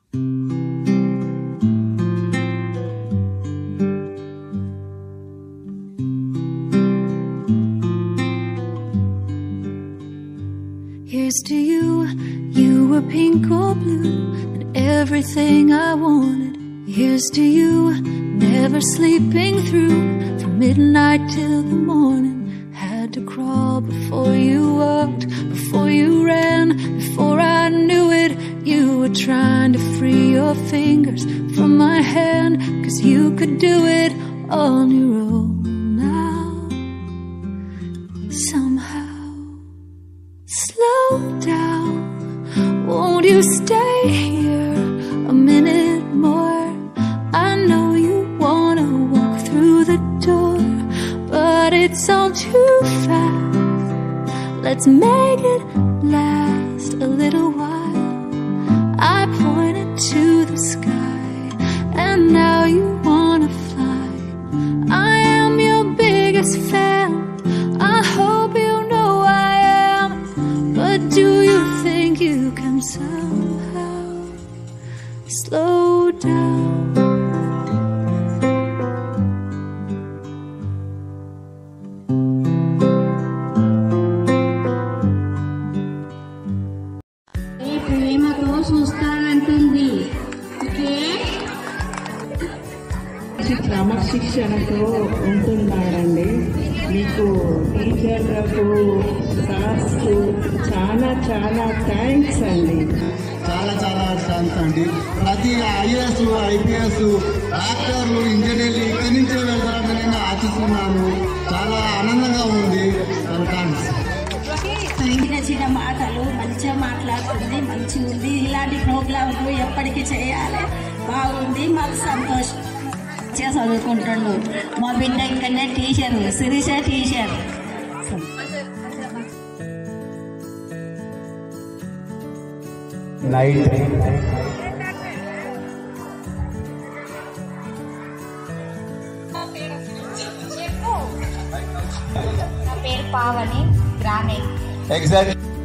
Here's to you, you were pink or blue, and everything I wanted. Here's to you, never sleeping through, from midnight till the morning. Had to crawl before you walked, before you ran, before I knew it. You were trying to free your fingers from my hand, 'cause you could do it on your own now. Somehow. Slow down, won't you stay here a minute more? I know you wanna walk through the door, but it's all too fast. Let's make it last a little while. I pointed to the sky, and now you wanna fly. I am your biggest fan, I hope you know I am. But do you think you can somehow slow down? ప్రేమతో చూస్తానంటుంది. క్రమశిక్షణతో ఉంటున్నారండి. మీకు టీచర్లకు స్టాఫ్కు చాలా చాలా thanks అండి. చాలా చాలా థ్యాంక్స్ అండి. ప్రతి ఐఏఎస్ ఐపీఎస్ డాక్టర్లు ఇంజనీర్లు ఇక్కడి నుంచే వెళ్తారని నేను ఆశిస్తున్నాను. చాలా ఆనందంగా ఉంది. థ్యాంక్స్. చిన్న చిన్న మాటలు మంచిగా మాట్లాడుతుంది, మంచిగా ఉంది. ఇలాంటి ప్రోగ్రాంలు ఎప్పటికీ చేయాలి. బాగుంది, మాకు సంతోషం. చదువుకుంటుండు మా బిడ్డ ఇక్కడనే టీచర్, శిరీష టీచర్. నైట్ నా పేరు పావని గ్రామీణ్. ఎగ్జాక్ట్